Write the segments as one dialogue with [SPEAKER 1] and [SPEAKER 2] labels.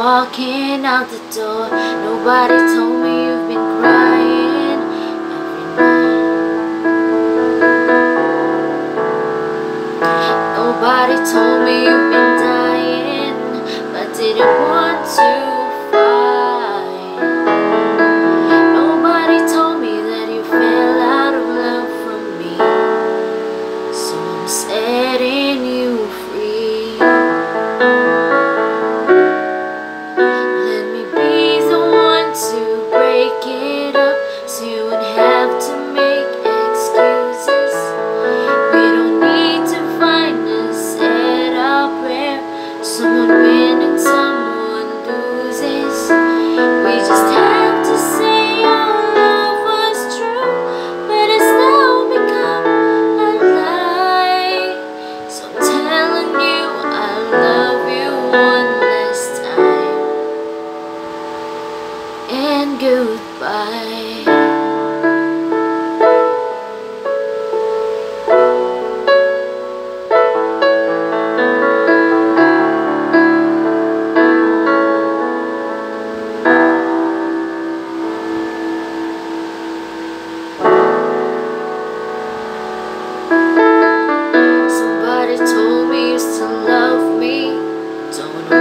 [SPEAKER 1] walking out the door. Nobody told me you've been crying every night. Nobody told me you've been dying, but didn't want to fight. Nobody told me that you fell out of love from me, so I'm setting you free. Let me be the one to break it up, so you wouldn't have to make excuses. We don't need to find a setup where someone wins and someone loses. We just have to say our love was true, but it's now become a lie. So I'm telling you I love you one last time, and goodbye. Somebody told me you still love me, don't know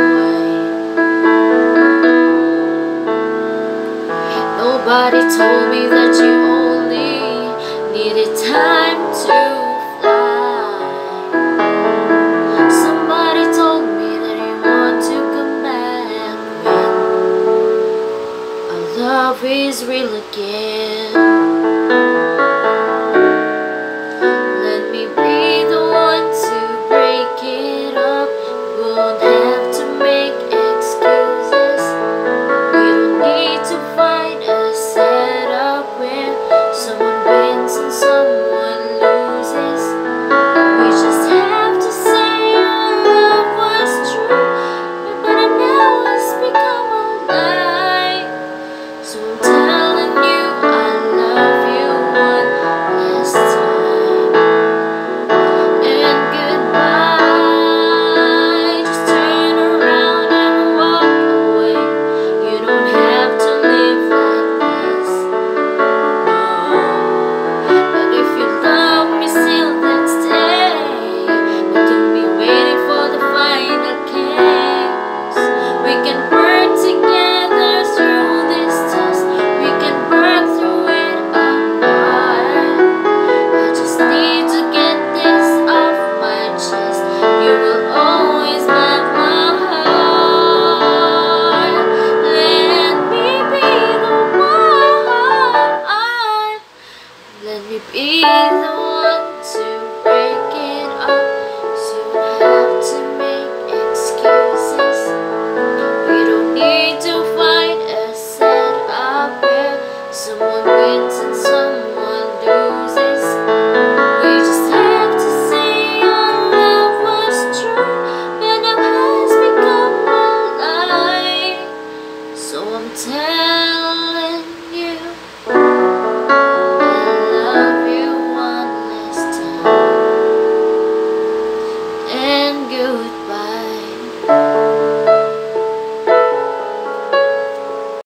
[SPEAKER 1] why. Nobody told me that you only needed time to fly. Somebody told me that you want to come back when our love is real again. Let me be the one to break it up. We won't have to make excuses. We don't need to find a setup where someone wins and someone loses. We just have to say our love was true, but now it's become a lie. So I'm telling you I love you one last time, and goodbye. Just turn around and walk away. You don't have to live like this, no. But if you love me still, then stay. But don't be waiting for the final kiss. We can work together through this test. We can work through it apart. I just need to get this off my chest. You will always melt my heart. Let me be the one. Let me be the one to break it up, so you don't have to make excuses. We don't need to find a setup where someone wins and someone